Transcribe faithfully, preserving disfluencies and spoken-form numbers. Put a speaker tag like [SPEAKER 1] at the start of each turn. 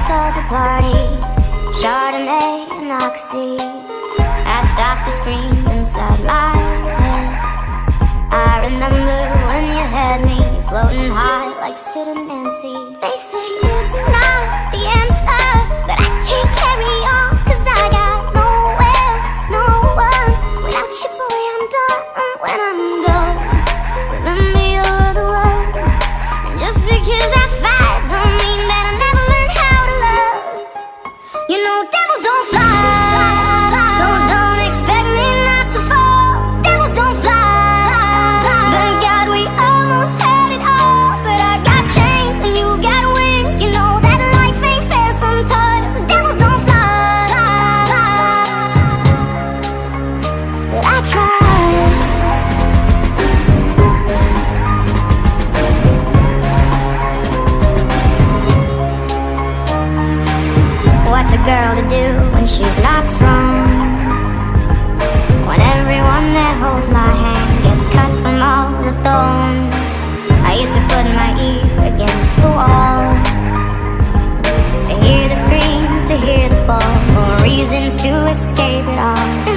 [SPEAKER 1] drinks of the party, Chardonnay and Oxy. I stopped the screams inside my head. I remember when you had me floating high like Sid and Nancy. They say it's not the answer, but I can't carry on, cause I got nowhere, no one. Without you, boy, I'm done when I'm gone. Remember you're the one, and just because I fight don't mean that I never learned how to love. You know devils don't fly, so don't expect me not to fall. Devils don't fly, thank God we almost had it all. But I got chains and you got wings, you know that life ain't fair sometimes. Devils don't fly, but I try. What's a girl to do when she's not strong? When everyone that holds my hand gets cut from all the thorns. I used to put my ear against the wall, to hear the screams, to hear the fall, more reasons to escape it all.